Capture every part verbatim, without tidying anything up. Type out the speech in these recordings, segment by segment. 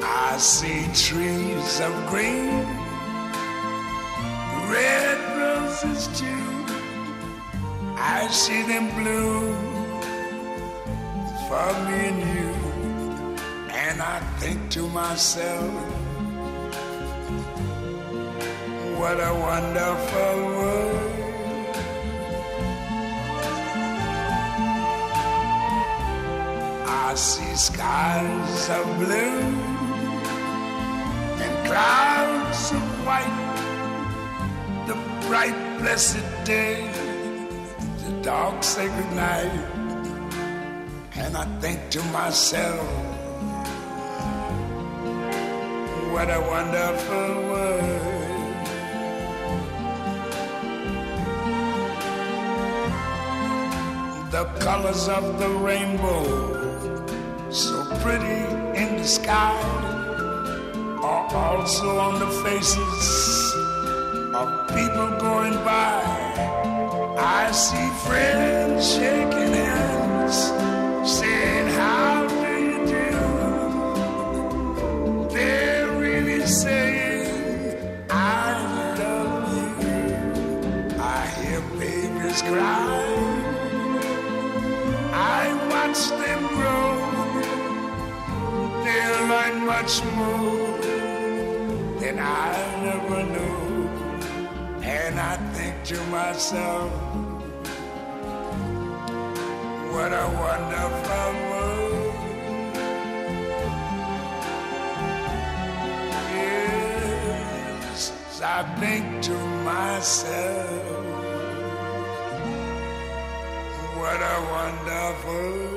I see trees of green, red roses too. I see them bloom for me and you. And I think to myself, what a wonderful world. I see skies of blue and clouds of white, the bright blessed day, the dark sacred night. And I think to myself, what a wonderful world. The colors of the rainbow, so pretty in the sky, are also on the faces of people going by. I see friends shaking hands, saying, how do you do? They're really saying, I love you. I hear babies cry, I watch them grow. They'll learn much more than I never knew. And I think to myself, what a wonderful world. Yes, I think to myself, what a wonderful world.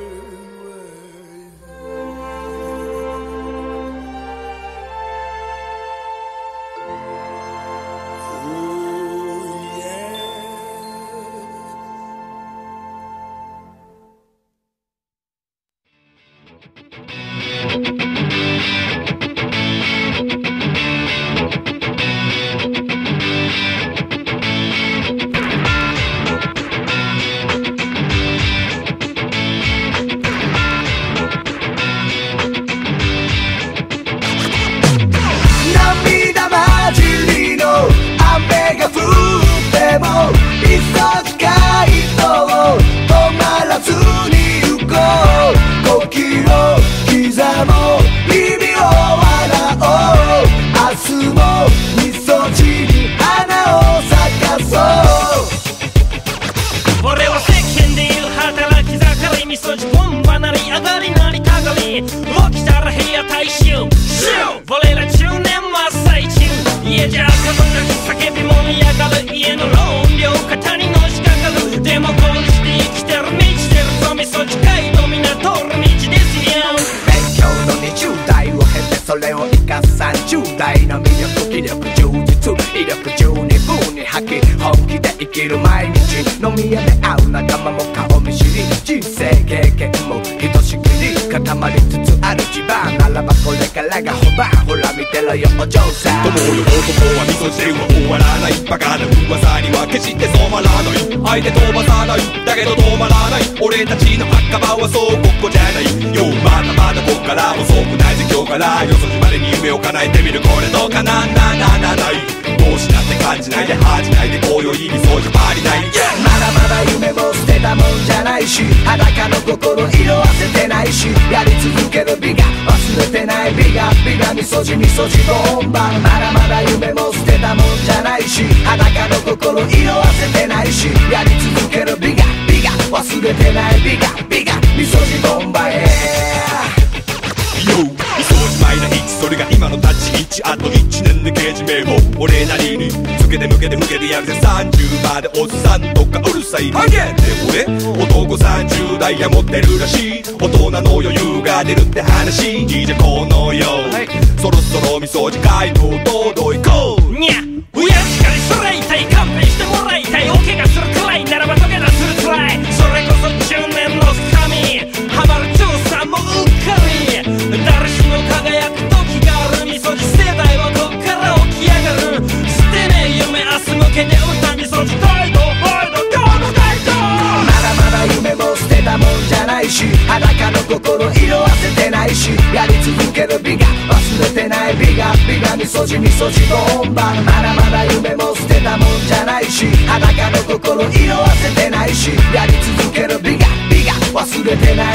相手飛ばさないだけど止まらない俺たちの墓場はそうここじゃないよまだまだこっから遅くないぜ今日からよそじまでに夢を叶えてみるこれどうかななななないどうしなって感じないで恥じないでこういう意味そうじゃパリない、yeah! まだまだ夢も捨てたもんじゃないし裸の心色あせてないしやり続ける美が忘れてない美が美がみそじみそじボンバーまだまだ夢も捨てたもんじゃないし裸の心色あせてないしやり続ける美が美が忘れてない美が美がみそじボンバーへ Yoみそじマイナいちそれが今の立ち位置あといちねんで刑事名簿俺なりにつけて向けて向けてやるぜさんじゅうまでおっさんとかうるさいハゲって俺男さんじゅう代や持ってるらしい大人の余裕が出るって話じいじゃこのよ、はい、そろそろみそじ街道堂々行こうにゃ親しかりそれ痛い勘弁してもらいたいお怪我するくらいならば土下座するつらいそれこそじゅうねんの深みハマる調査もうっかり誰しも輝く時があるみそじ世代はこっから起き上がる捨てねえ夢明日向けて歌みそじ大道ワイド今日の大道まだまだ夢も捨てたもんじゃないし裸の心色あせてないしやり続ける美が忘れない美が美がみそじみそじボンバーまだまだ夢も捨てたもんじゃないし裸の心色あせてないしやり続ける美が美が忘れてない